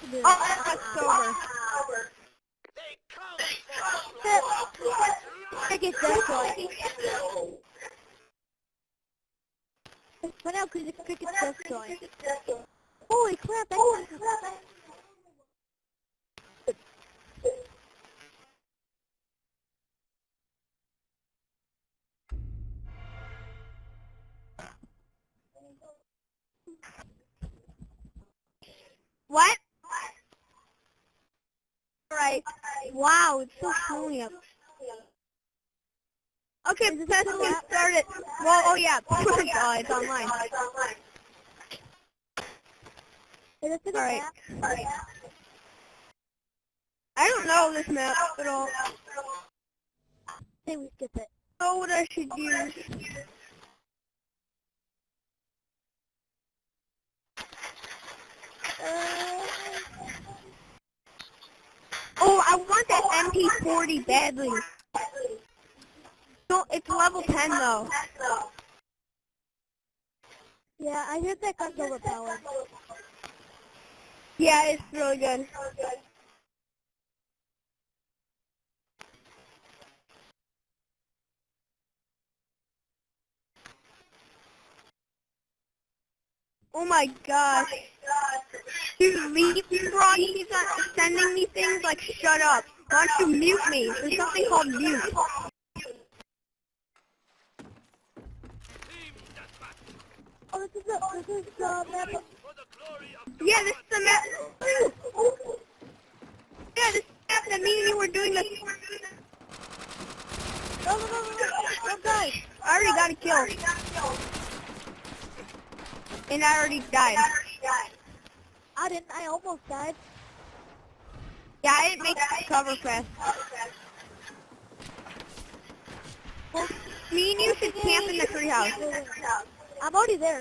Dude, Oh, that's over. Cricket destroyed. But now because the cricket destroyed. Holy crap, that's What? right. Wow, it's so snowy up. Okay, Professor, we started. Well, oh yeah, it's online. Is it to the Alright. map? I don't know this map at all. I think we skip it. I don't know what I should use. Oh, I want that MP40 badly. No, it's level 10 though. Yeah, I heard that gun's overpowered. Yeah, it's really good. Oh my gosh. Dude, Leapfrog keeps on sending me things like, shut up. Why don't you mute me? There's something called mute. Oh, this is the map. Yeah, this is the map. Yeah, this is the map that me and you were doing this. No, guys. I already got a kill. And I already died. I didn't. I almost died. Yeah, I didn't make cover fast. Well, me and you should camp in the treehouse. I'm already there.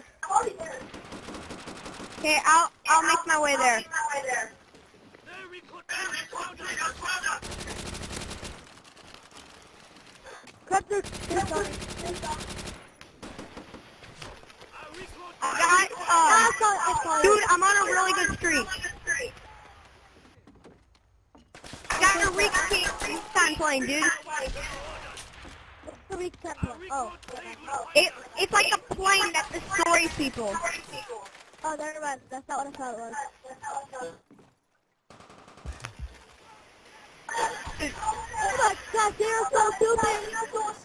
Okay, I'll make my way there. Crap, they're coming. I got, dude, I'm on a really good streak. I got a weak time playing, dude. What's the weak template? Oh. It's like a plane that destroys people. Oh, never mind. That's not what I thought it was. Oh my god, they're so stupid!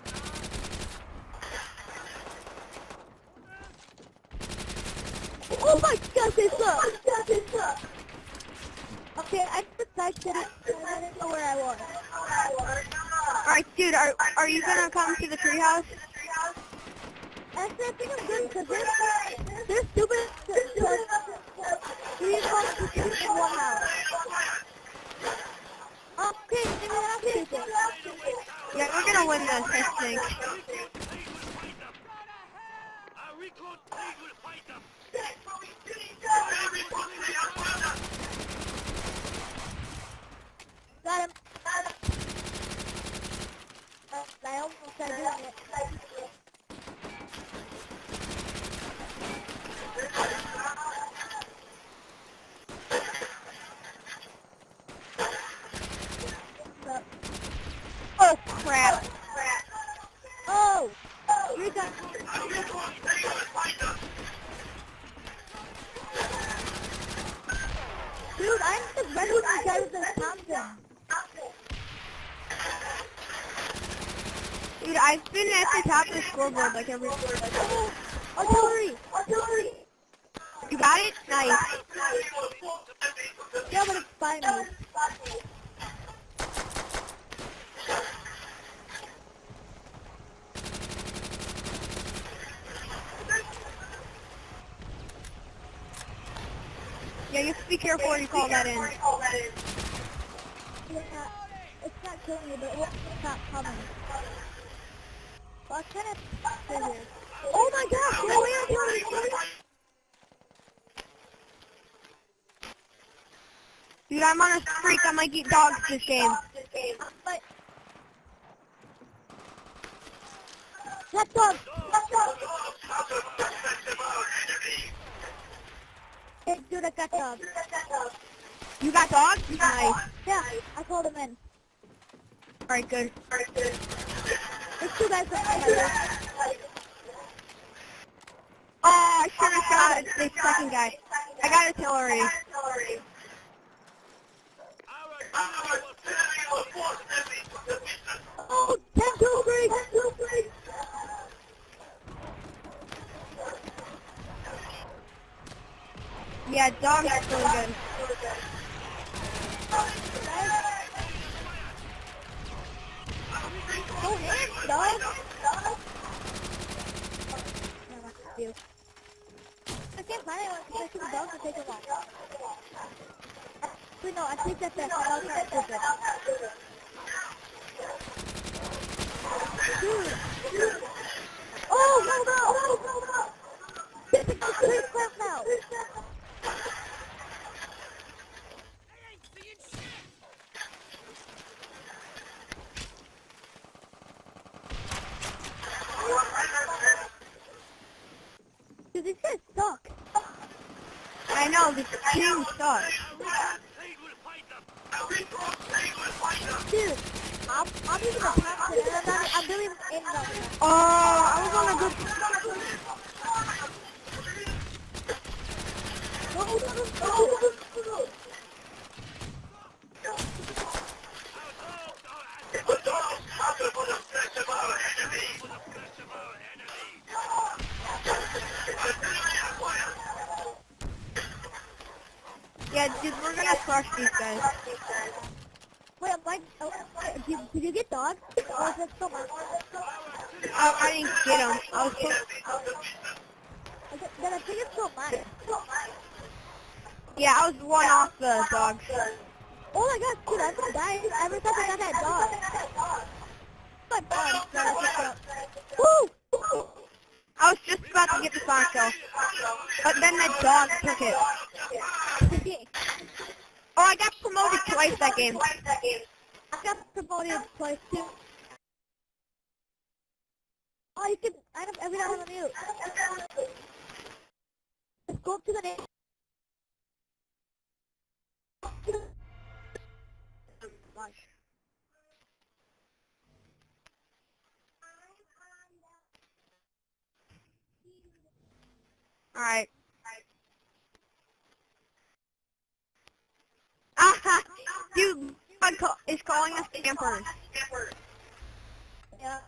Oh my god, they suck! Okay, I decided I didn't know where I was. Alright, dude, are you gonna come to the treehouse? Actually, I think I'm good because they're stupid. We need to keep in one house. Okay, maybe they're not stupid. Yeah, we're gonna win this, I think. Got him. I almost started doing it. Oh, crap. Oh! You got... Dude, I'm the best with the guy with the Thompson. Dude, I've been at the top of the scoreboard like every... Oh, artillery! You got it? Nice. Yeah, but it's by me. Yeah, you have to be careful when you call that in. Yeah, it's not killing me, but it won't stop coming. Well, I kind of stay here. Oh my gosh, no way, artillery! Dude, I'm on a streak. I might get dogs this game. But... Let's go! Hey, dude, I got dogs. You got dogs? Nice. Yeah, I called him in. Alright, good. There's two guys behind me. Oh, I should have shot the second guy. I got artillery. Oh, 10-2-3! Yeah, dogs are really good. Go ahead, dog! You. I can't find anyone because I think the dogs are taking long. Wait, no, I think that's it. I was trying to stupid. Dude! Oh, no! This is a great clap now! Dude, these guys suck. I know, this team sucks. Dude, I'm using the Thompson and I'm really in that. Oh, I was on a good... No. Yeah, dude, we're gonna crush these guys. Wait, I'm like, did you get dogs? Or is it so much? I didn't get them. I was supposed... Then I think it's so much. Yeah, I was one off the dogs. Oh my god, dude, I've been dying ever since I got that dog. My dog, that I picked up. Woo! I was just about to get the spawn kill. But then that dog took it. Oh, I got promoted twice that game. I got promoted twice too. Oh, you can, I have every time on mute. Let's go up to the name. Alright. Ah, dude, God is calling us campers. Yeah.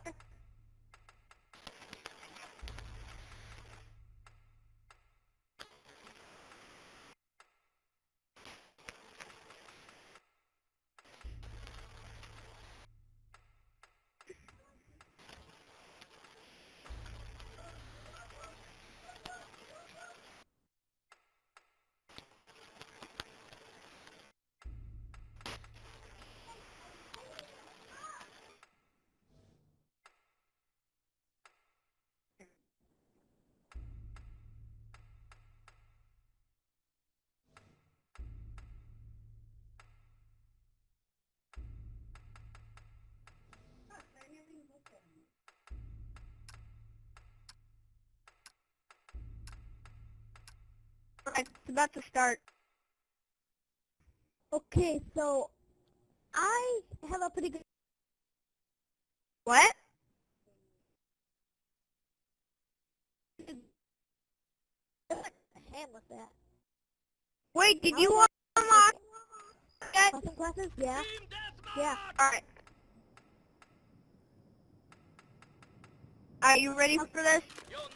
Alright, it's about to start. Okay, so I have a pretty good. What? Hand with that. Wait, did you unlock that? Custom classes? Yeah. Yeah. Alright. Are you ready for this?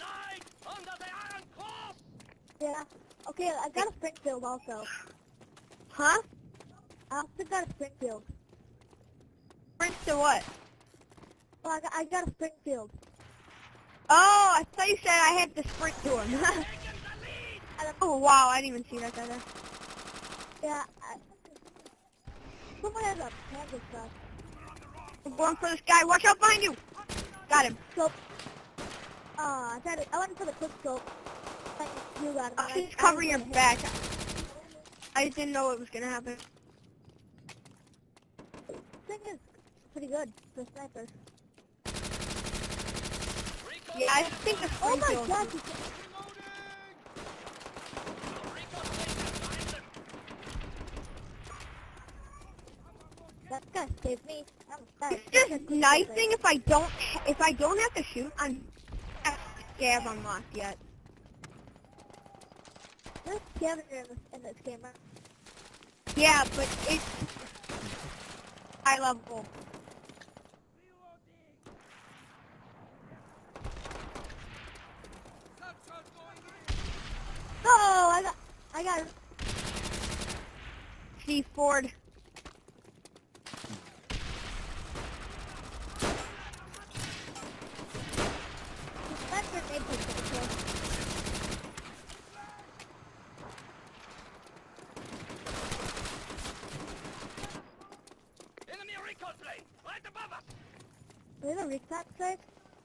Yeah. Okay, I got a Springfield also. Huh? I also got a Springfield. Sprint to what? Oh, I got a Springfield. Oh, I thought you said I had to sprint to him. Oh, wow, I didn't even see that guy there. Yeah. Someone has a Panda stuff. I'm going for this guy. Watch out behind you. Got him. So, I went for the quick scope. You got him. Just cover your back. I just didn't know it was going to happen. This thing is pretty good for snipers. Yeah, I think the Oh my Springfield. gosh! gonna save me. It's just sniping if I don't have to shoot. I'm scab unlocked yet. There's scavenger in this game, right? Yeah, but it's high level. Oh, I got See Ford. that grenade pistol. Enemy recon plane, right above us. We have a recon strike.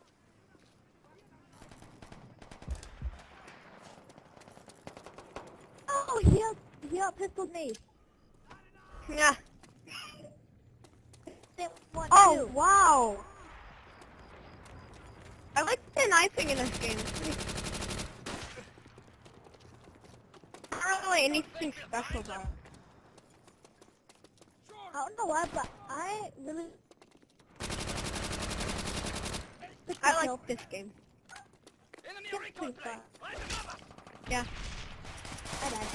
Oh, he out pistoled me. Yeah. They want Oh, two. wow. I like the knifing in this game. Not really anything special though. I don't know why, but I really. I like this game. Enemy It's recon pretty plane, fun. right above us. Yeah. I died.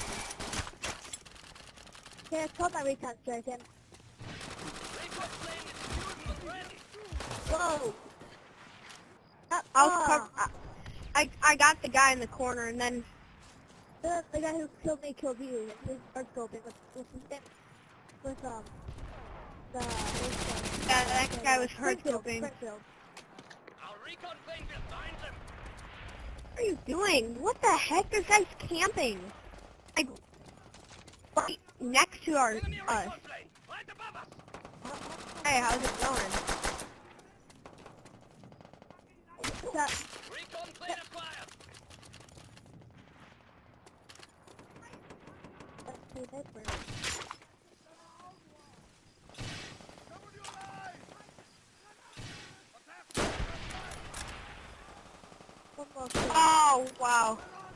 Okay, let's call my recon strike in. Recon plane is fueled and ready. Whoa! I got the guy in the corner and then The guy who killed me killed you. He was hard scoping with the that guy was hard scoping. Springfield. Our recon plane will find them. What are you doing? What the heck? This guy's camping. Like right next to our Enemy us. recon plane, right above us. Hey, how's it going? That, Recon plane acquired. let's see this one. One more kill. Oh wow.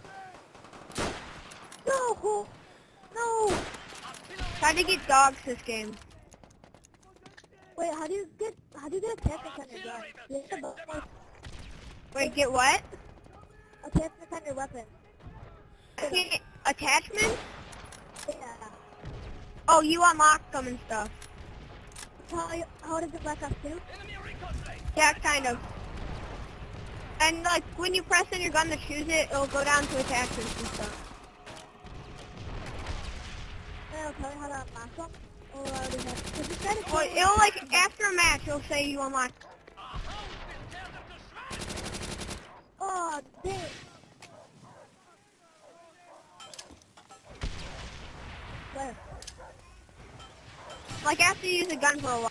No! No! Trying to get dogs this game. Wait, how do you get attachments on your gun? You have to buy Wait, get what? attachments on your weapon. Get attachments? Yeah. Oh, you unlock them and stuff. How does it Black Ops 2? Enemy recon plane. Yeah, kind of. And like when you press in your gun to choose it, it'll go down to attachments and stuff. It'll tell me how to unlock them? Or I already have. Cause you try to Well, it'll like after a match, it'll say you unlock. Our house will tear them to shreds. Oh, dang. Where? Like after you use a gun for a while.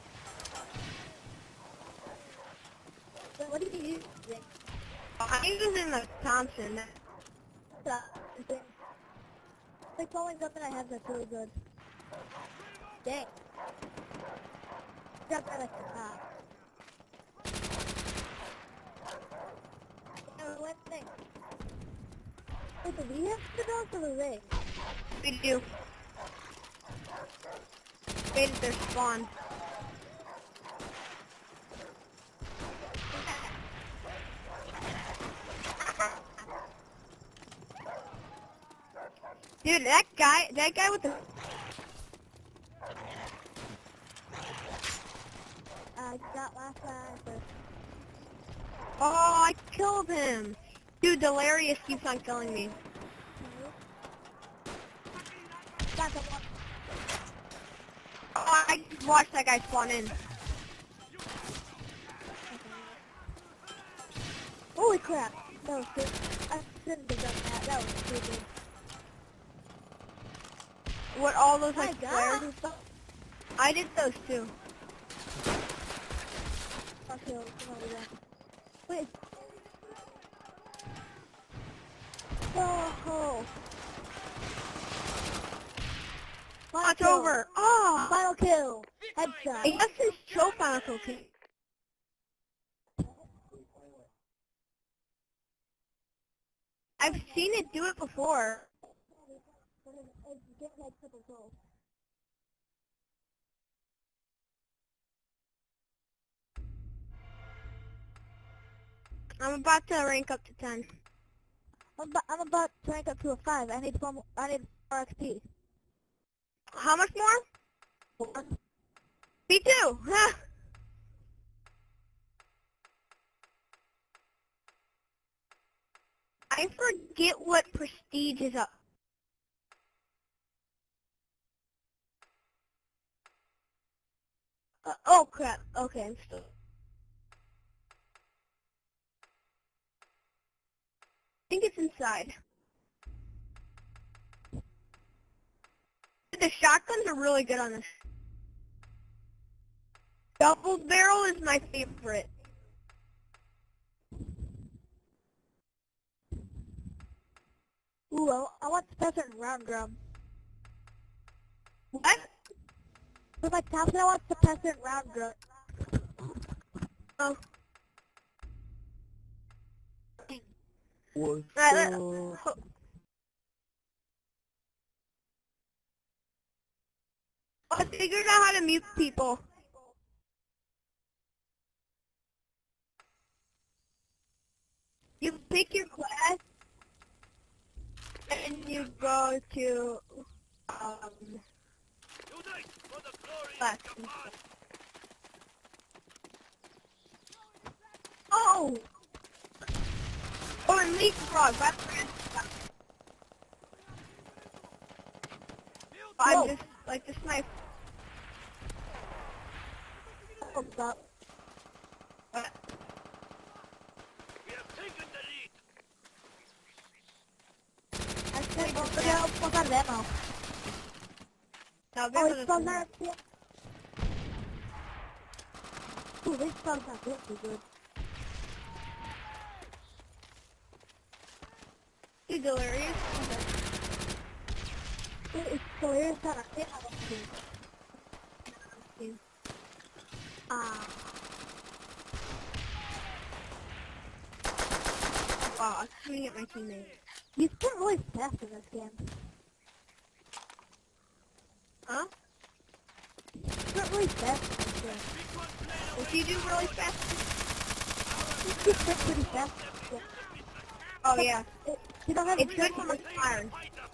Wait, what are you using? I'm using the Thompson. It's like the only weapon I have that's really good. Dang. Drop that at the top. One thing. Wait, do we have to go to the ring? We do. Wait at their spawn. Dude, that guy with the... I got last time. Oh, I killed him. Dude, Delirious keeps on killing me. Got the one. Oh, I just watched that guy spawn in. Holy crap. That was good. I shouldn't have done that. That was stupid. What, all those My like God. flares and stuff? I did those too. Okay, come over there. Wait. Oh. Oh, it's over. Oh, Final kill. I Headshot. guess it's Joe Final Kill. I've seen it do it before. It's getting like triple kills. I'm about to rank up to 10. I'm about to rank up to a 5. I need 4 XP. How much more? Me too. I forget what prestige is up. Oh crap. Okay, I'm still. I think it's inside. The shotguns are really good on this. Double barrel is my favorite. Ooh, I want suppressor and round drum. What? For my Thompson, I want suppressor and round drum. Oh. What's Alright, I figured out how to mute people. You pick your class, and you go to, Unite for the glory class. of Japan! Oh! Oh, and leapfrog. I just like to snipe. What's up? What? We have taken the lead! I said, well, look at how much ammo. Now, Oh, this he is spells that. Ooh, this spells that really good. you delirious. It's hilarious that I hit on the Wow, I'm shooting at my teammate. you spent really fast in this game. Huh? You spent really fast in this game. What do you do really fast? You spent pretty fast in this game. Oh yeah. You don't have It's a good gun for my iron.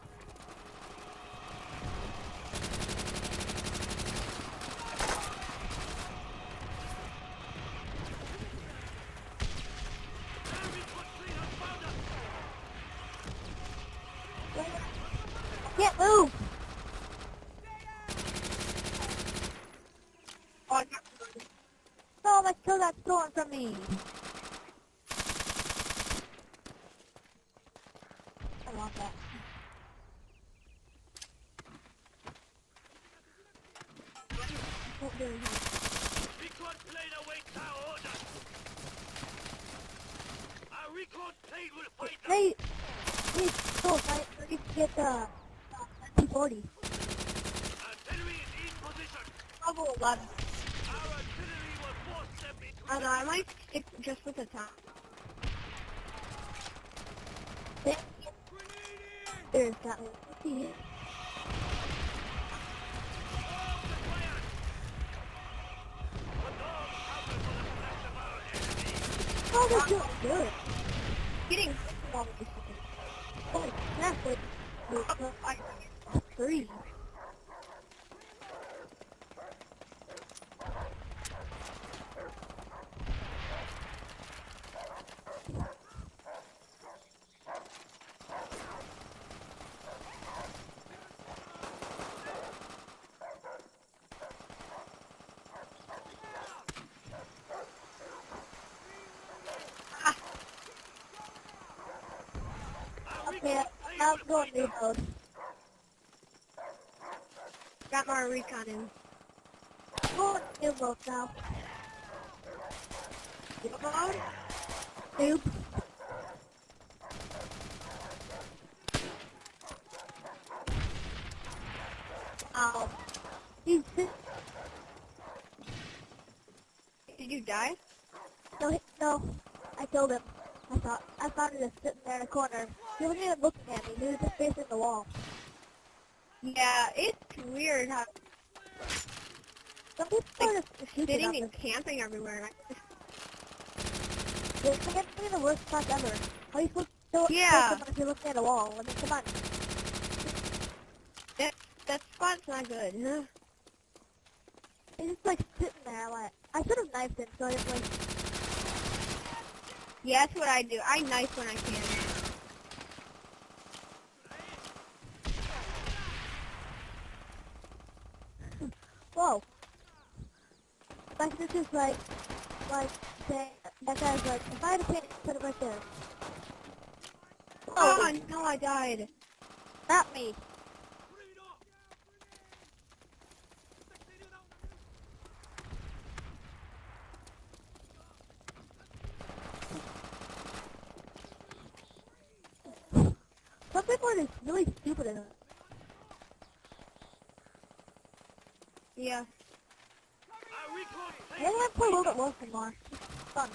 Can't move! Oh, I got one. No, my kill got stolen from me. I want that. Won't do anything. Record plane awaits our order! Our record plane will fight them! Hey, go, I need to get the P40. Artillery is in position! Level 11. Our artillery will force them into I know, I might stick just with the top. There's that one. See it? Oh, they're doing good. Getting Holy crap, like 3. Okay, I'm going new mode. got my recon in. Going new mode now. New mode? Noob. He's just, Did you die? no, I killed him. I thought he was sitting there in a corner. He wasn't even looking at me, he was just facing the wall. Yeah, it's weird how Some people are just stupid sitting up and camping everywhere. This can't be the worst spot ever. How are you supposed to Yeah. kill someone if you're looking at a wall? I mean, come on. That spot's not good. Huh? He's just like sitting there like, I should have knifed him so I didn't like, Yeah, that's what I do. I knife when I can. whoa. Like this is like saying, that guy's like, if I had a paint, put it right there. Oh, no, I died. Not me. Some people are just really stupid in it. Yeah. Maybe I play a little bit Wolf more. It's fun.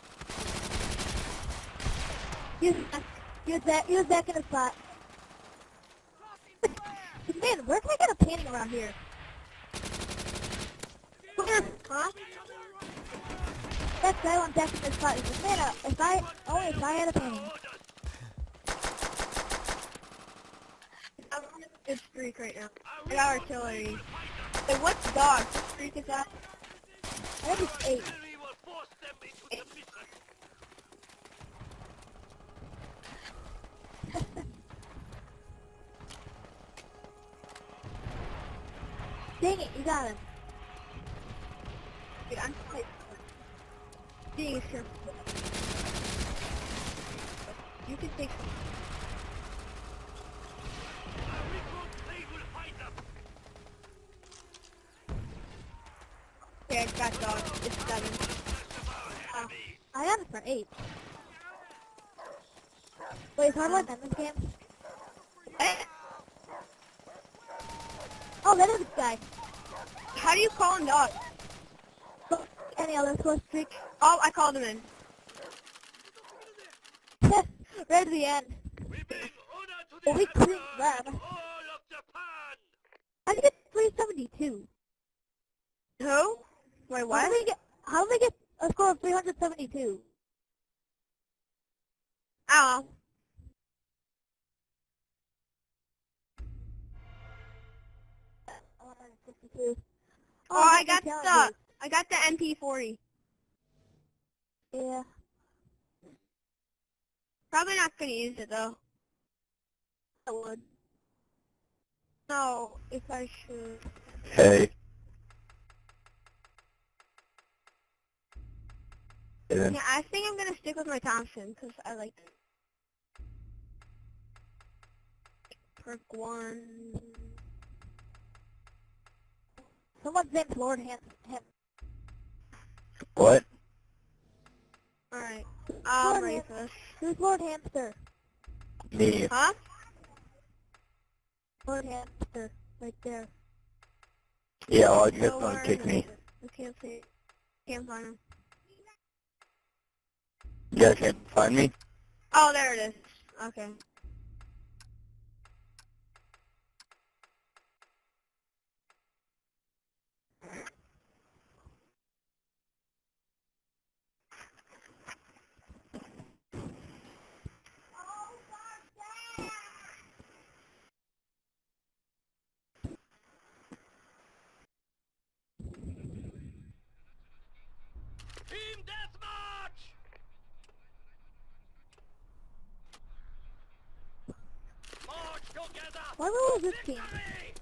Use that in a spot. Man, where can I get a painting around here? Where? Huh? That guy went back in the spot. He said, man, if I had a painting. I'm on a good streak right now. I got artillery. Hey, what's dog? What streak is that? I think it's 8. Enemy will force them into submission. Dang it, you got him. Dude, I'm like, being sure. You can take some. They will fight them. Okay, I got dog. It's 7. Oh, I got it for 8. Wait, is Hardline in this game? Eh, Oh, that is this guy. how do you call him dog? Any other score streak? Oh, I called him in. Right at the end. We bring honor to Well, the we cleaned Empire them. and all of Japan. How did they get 372? Who? Wait, How what? did they get a score of 372? Oh. Oh, I got the MP40. Yeah. Probably not gonna use it though. I would. No, if I should. Hey. Then Yeah, I think I'm gonna stick with my Thompson because I like it. Perk 1. Someone's name's Lord Ham. what? Alright. I'm Lord ready Ham- for this. Who's Lord Hamster? Me. Huh? Lord Hamster. Right there. Yeah, well, you guys So don't where kick is me. it? I can't see it. Can't find him. You guys can't find me? Oh, there it is. Okay. Team deathmatch. March together. Why was this team? Victory.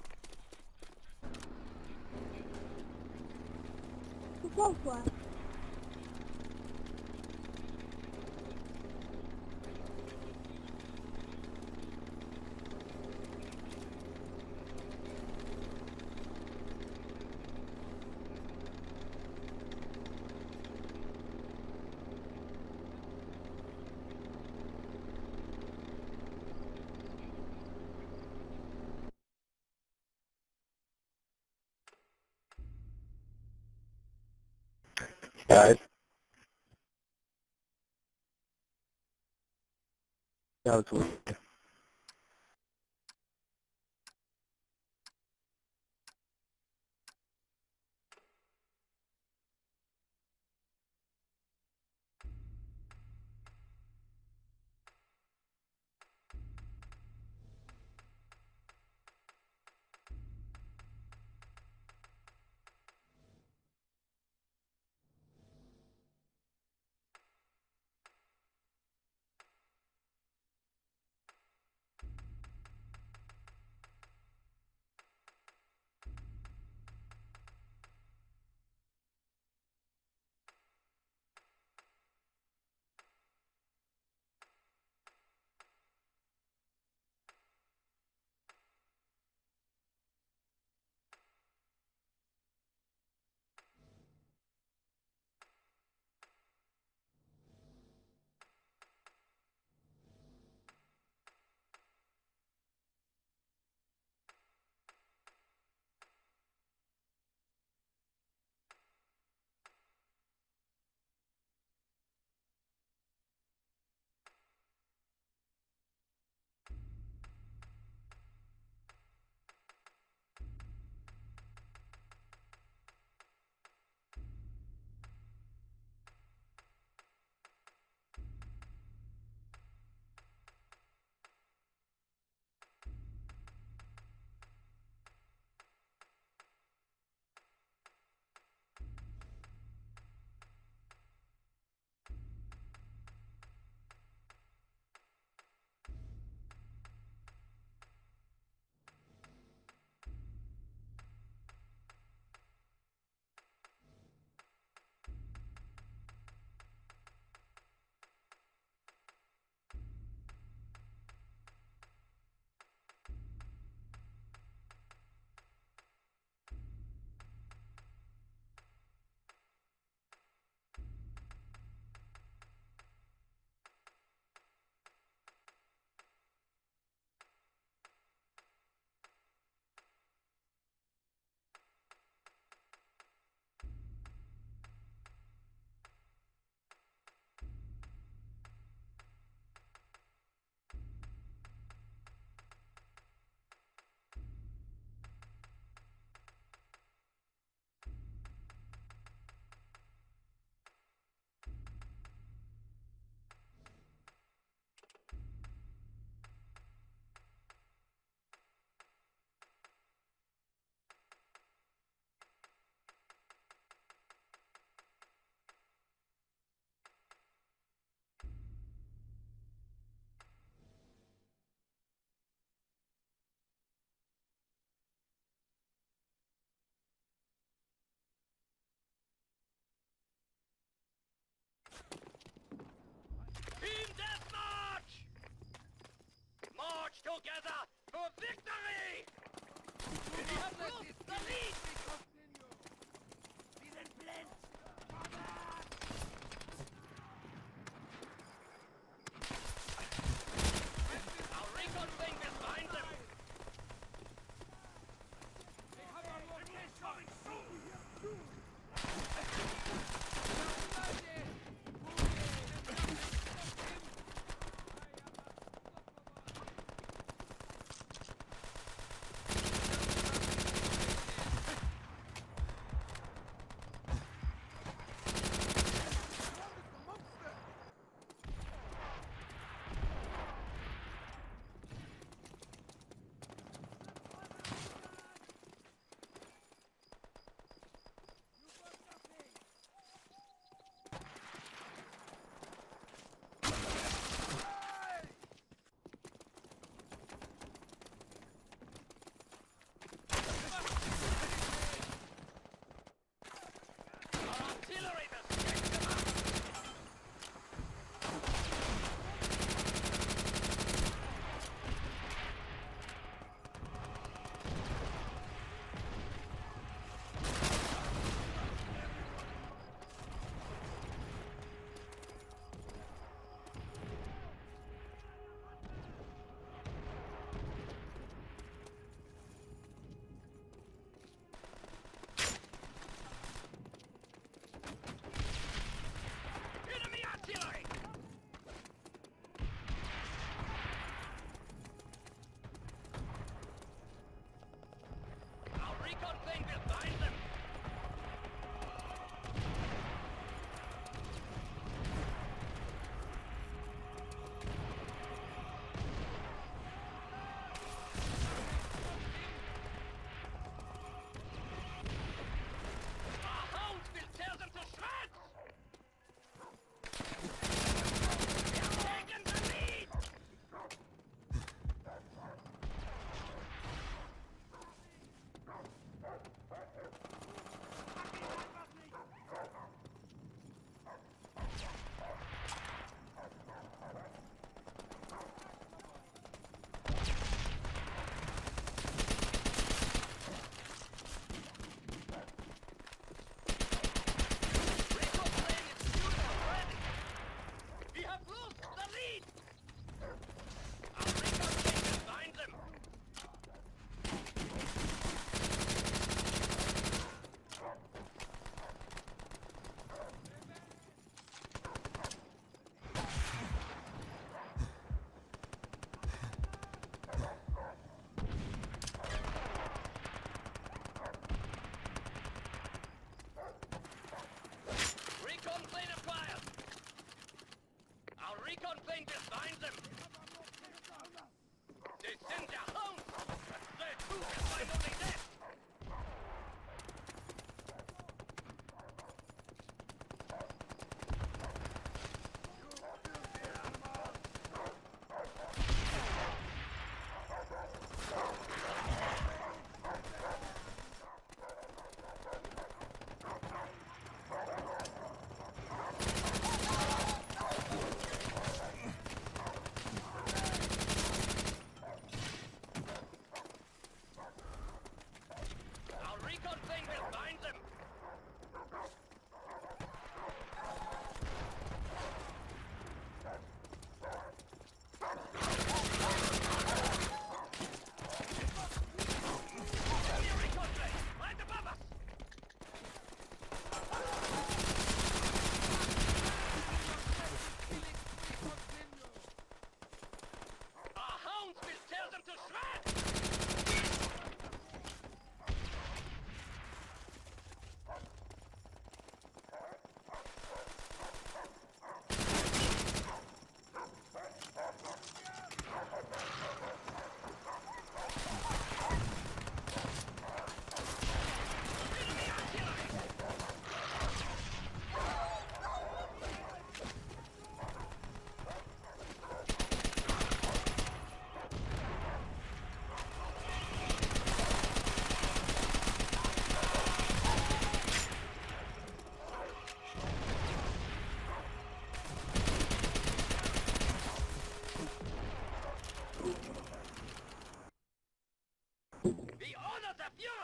Who's close left? Guys? That was weird. together for victory! We have lost the lead! Wir sind blind! Our recon thing is behind them! They have our location! Coming soon!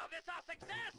this our success?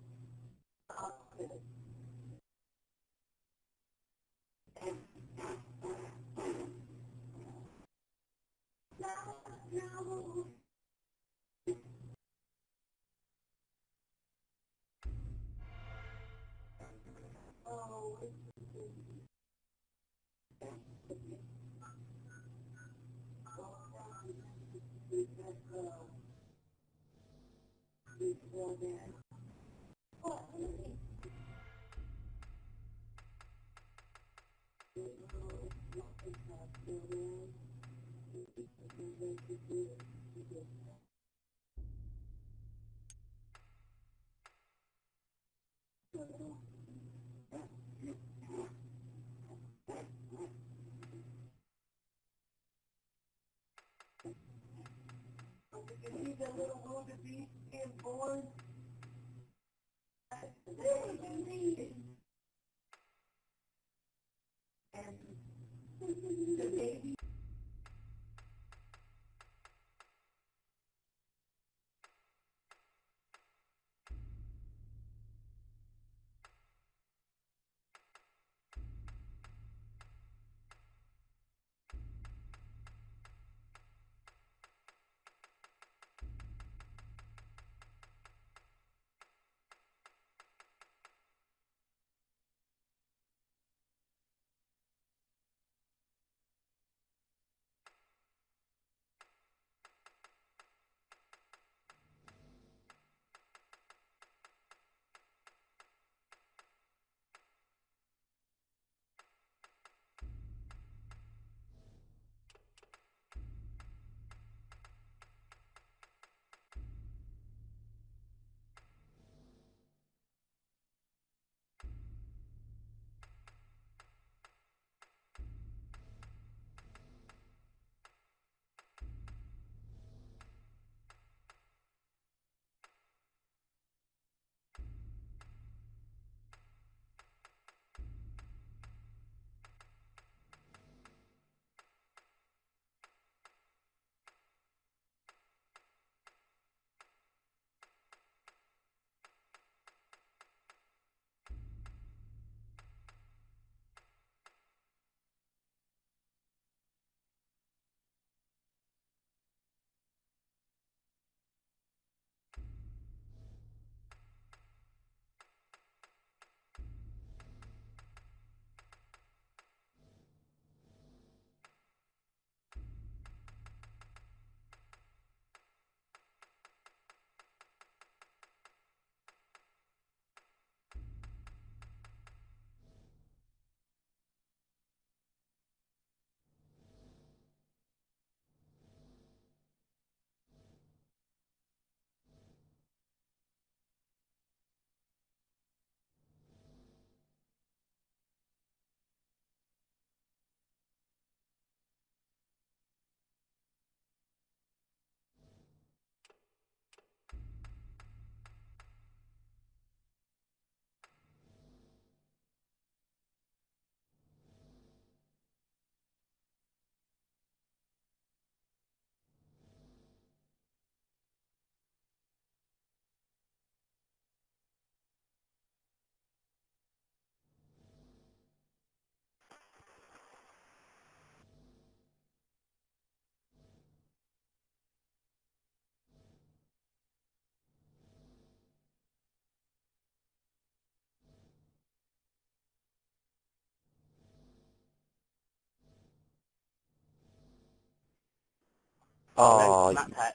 Oh, Matt Pat.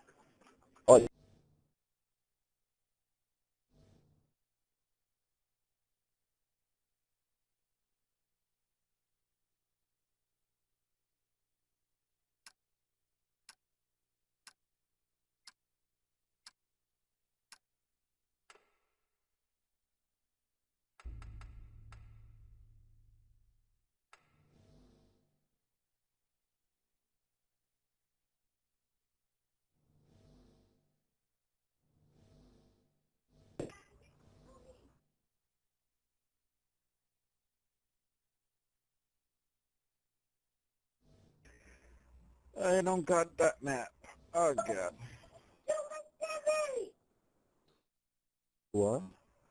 oh, I don't got that map. Oh, God. What?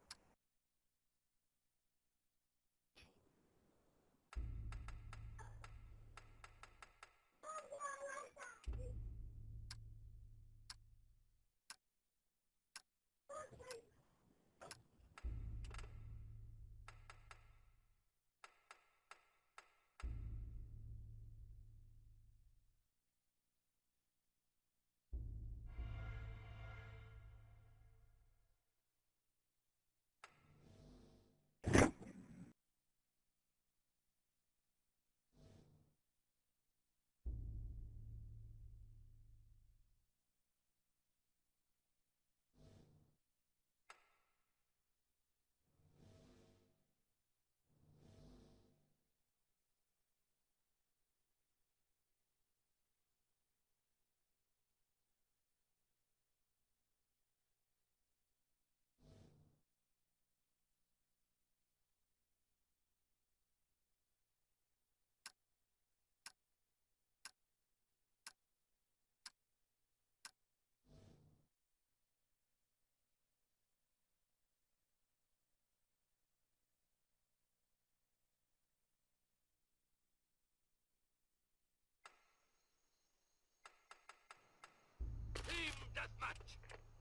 Team deathmatch!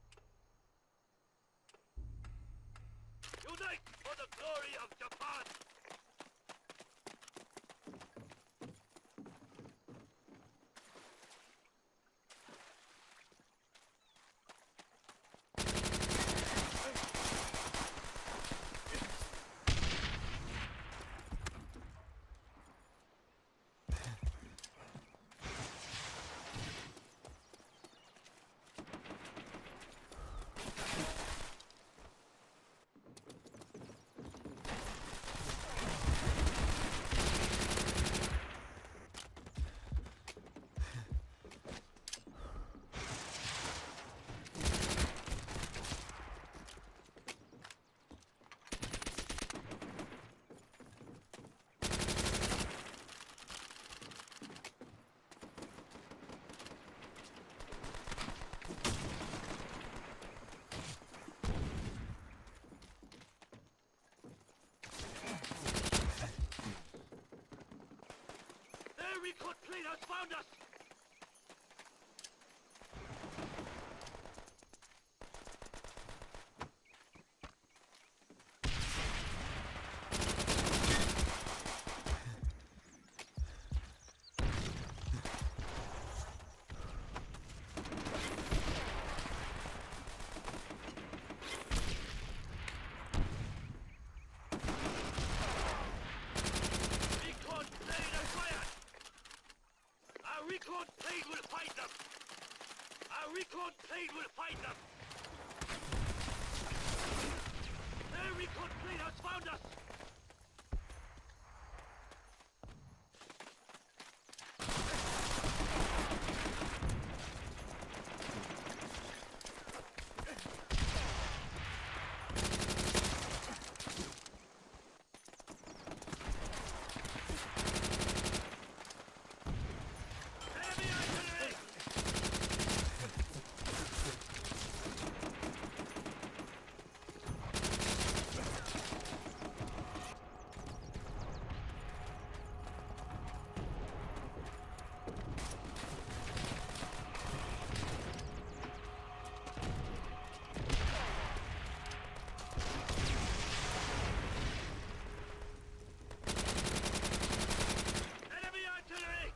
Unite for the glory of Japan! Their recon plane has found us! Recon plane acquired! Our recon plane will fight them! Our recon plane will fight them! Their recon plane has found us! Enemy artillery! Enemy artillery!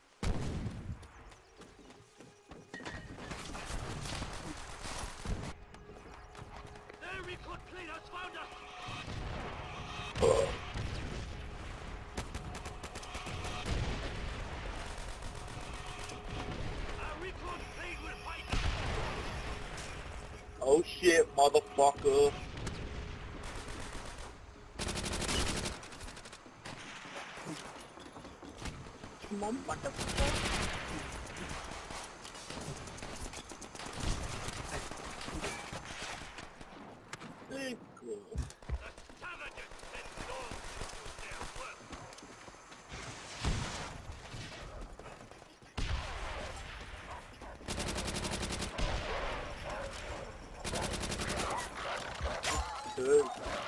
Their recon plane has found us! Our recon plane will fight them! Oh shit, motherfucker. The savages send dogs to do their work! good.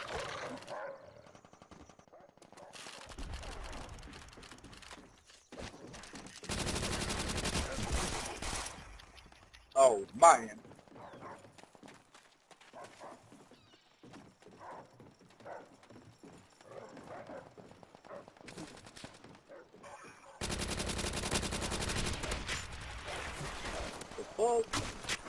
Oh, man. The fuck?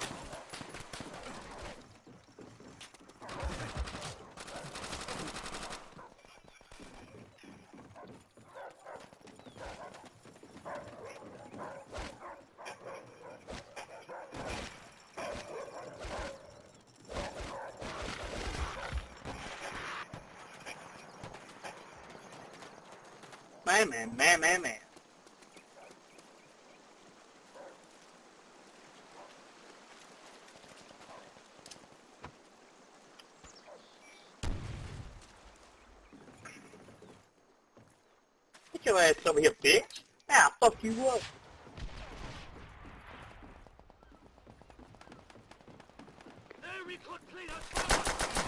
Man. Get your ass over here, bitch. Now, fuck you up. There we could play that forward.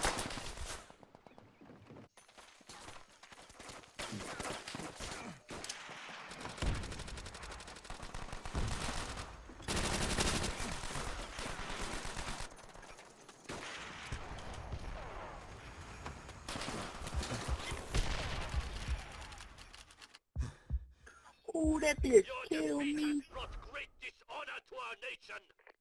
Ooh, that bitch Your kill defeat me. has brought great dishonor to our nation.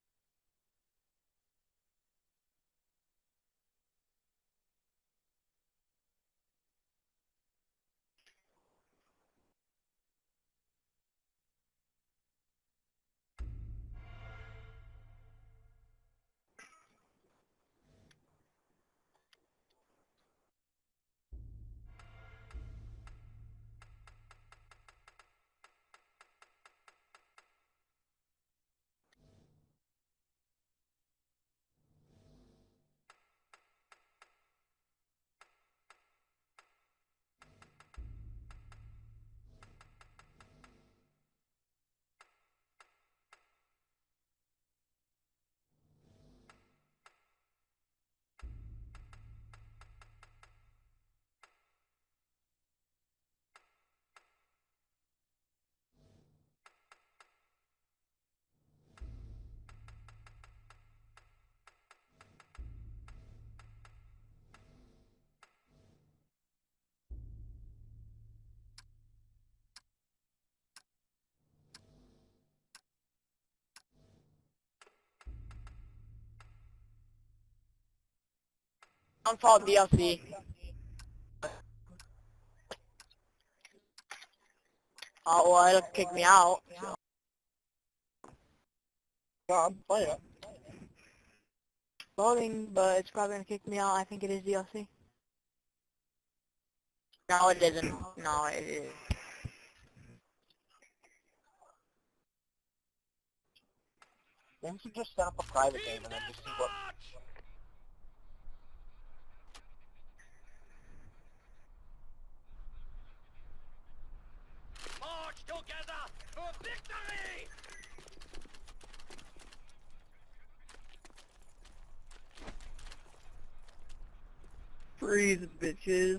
Unfollow DLC. Oh, well, it'll kick me out. So. No, I'm playing it. Loading, but it's probably gonna kick me out. I think it is DLC. No, it isn't. No, it is. Maybe we should just set up a private game and then just see what... March together for victory! Freeze, bitches.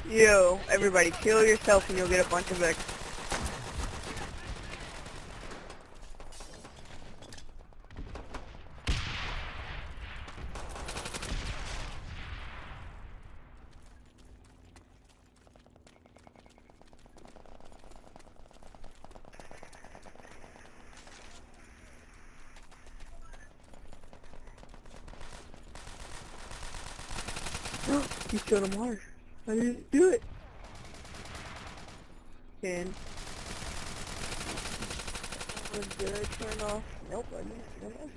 Yo, everybody, kill yourself and you'll get a bunch of X. You killed him hard. How did you do it? And did I turn off? Nope, I didn't turn off.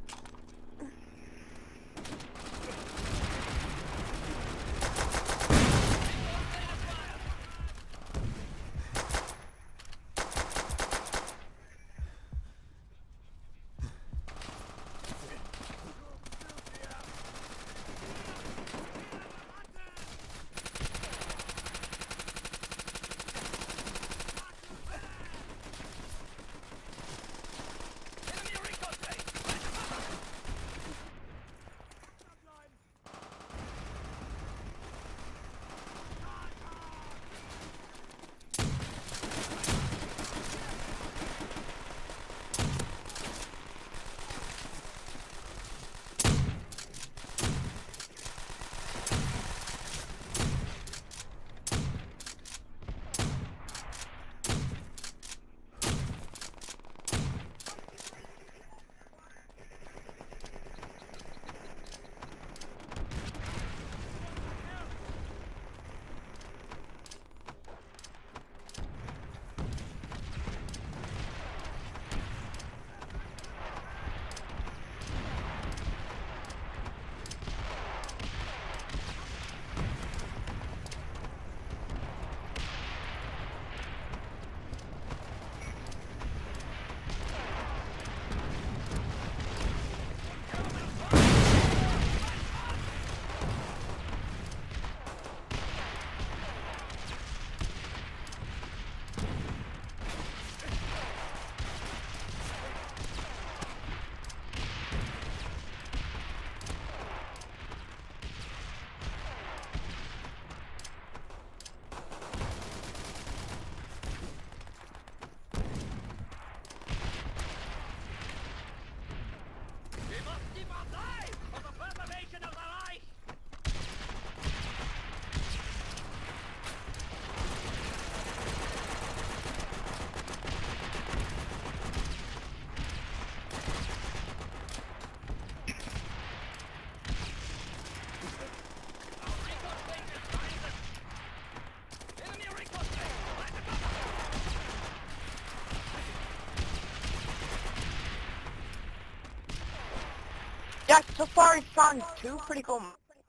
Yeah, so far he's found two pretty cool.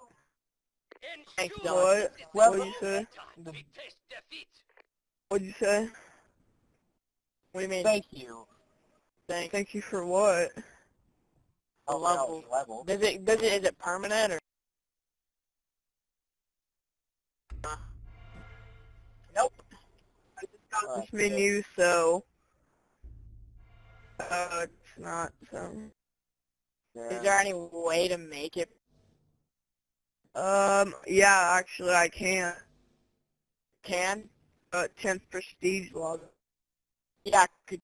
Thanks, Dylan. What? What'd you say? The- What'd you say? What do you mean? Thank you. Thank you for what? A level. Is it permanent or? Nope. I just got This menu, so it's not, so. Is there any way to make it? Yeah, actually I can. Can? 10th prestige log. Yeah, could